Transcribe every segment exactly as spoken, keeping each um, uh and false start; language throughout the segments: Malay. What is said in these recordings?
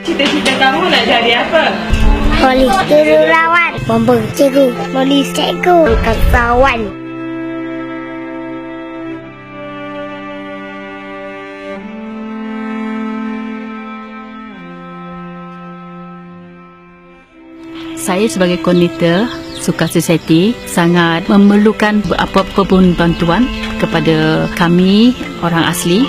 Cita-cita kamu nak jadi apa? Polis, jururawat, bomber, cikgu, polis, cikgu, kasawan. Saya sebagai koordinator Suka Society sangat memerlukan apa-apa pun bantuan kepada kami orang asli.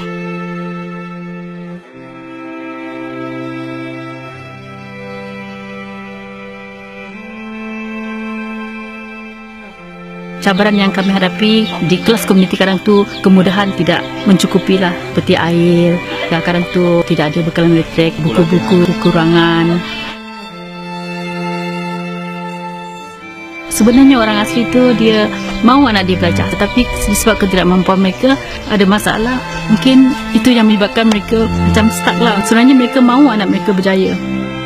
Cabaran yang kami hadapi di kelas komuniti kadang tu kemudahan tidak mencukupi lah, seperti air, kadang tu tidak ada bekalan elektrik, buku-buku kekurangan. Sebenarnya orang asli tu dia mahu anak dia belajar, tetapi sebab ketidakmampuan mereka ada masalah. Mungkin itu yang menyebabkan mereka macam stuck lah. Sebenarnya mereka mahu anak mereka berjaya.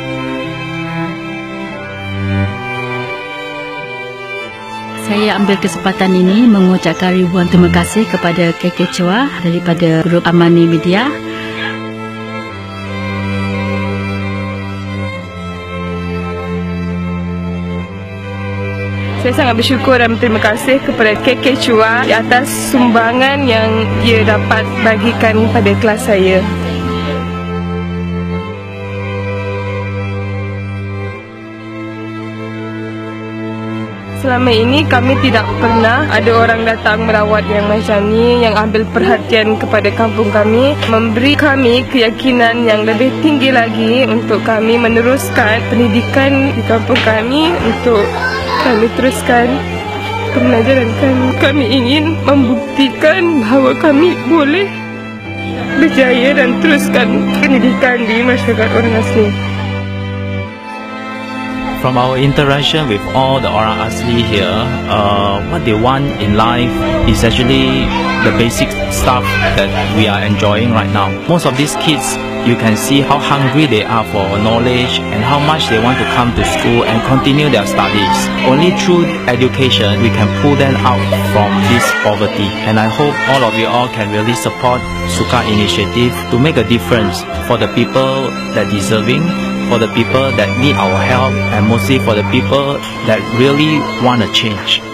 Saya ambil kesempatan ini mengucapkan ribuan terima kasih kepada K K Chua daripada grup Amani Media. Saya sangat bersyukur dan berterima kasih kepada K K Chua di atas sumbangan yang ia dapat bagikan pada kelas saya. Selama ini kami tidak pernah ada orang datang merawat yang macam ni, yang ambil perhatian kepada kampung kami, memberi kami keyakinan yang lebih tinggi lagi untuk kami meneruskan pendidikan di kampung kami, untuk kami teruskan pembelajaran kami. Kami ingin membuktikan bahawa kami boleh berjaya dan teruskan pendidikan di masyarakat orang asli. From our interaction with all the Orang Asli here, uh, what they want in life is actually the basic stuff that we are enjoying right now. Most of these kids, you can see how hungry they are for knowledge and how much they want to come to school and continue their studies. Only through education we can pull them out from this poverty. And I hope all of you all can really support Suka initiative to make a difference for the people that deserving, for the people that need our help, and mostly for the people that really want to change.